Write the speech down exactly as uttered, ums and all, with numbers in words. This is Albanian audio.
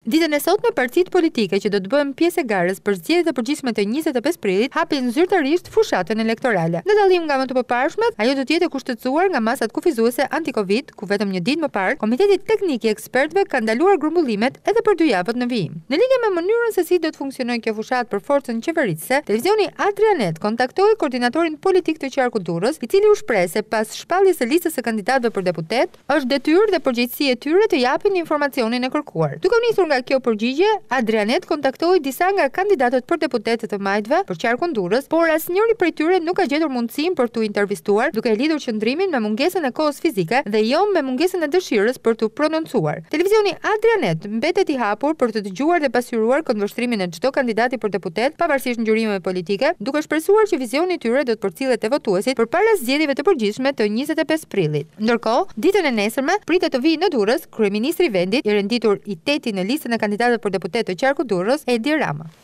Ditën e sotme partitë politike që do të bëhen pjesë e garës për zgjedhjet e përgjithshme të njëzet e pesë prillit hapin zyrtarisht fushatën elektorale. Në dallim nga më të përparshmet, ajo do të jetë kushtetësuar nga masat kufizuese anti-Covid, ku vetëm një ditë më parë, Komiteti Teknik i Ekspertëve ka ndaluar grumbullimet edhe për dy javët në vijim. Në lidhje me mënyrën se si do të funksionojë kjo fushatë për forcën qeveritëse, televizioni Adrianet kontaktoi koordinatorin politik të qarkut Durrës, i cili u shpreh se pas shpalljes së listës së kandidatëve për deputet, është detyrë dhe përgjegjësi e tyre të japin informacionin e kërkuar. Duke u nisur nga kjo përgjigje, Adrianet kontaktoi disa nga kandidatët për deputet të majtëve për qarkun Durrës, por asnjëri prej tyre nuk ka gjetur mundësinë për t'u intervistuar, duke lidhur qëndrimin me mungesën e kohës fizike dhe jo me mungesën e dëshirës për t'u prononcuar. Televizioni Adrianet mbetet i hapur për të dëgjuar dhe pasqyruar këndvështrimin e çdo kandidati për deputet, pavarësisht ngjyrimeve politike, duke shpresuar që vizioni i tyre do të përcillet te votuesit përpara zgjedhjeve të përgjithshme të njëzet e pesë prillit. Ndërkohë, ditën e nesërme pritet të vijë në Durrës kryeministri i vendit, i renditur i teti në listën e kandidatëve për deputet të qarkut Durrës, Edi Rama.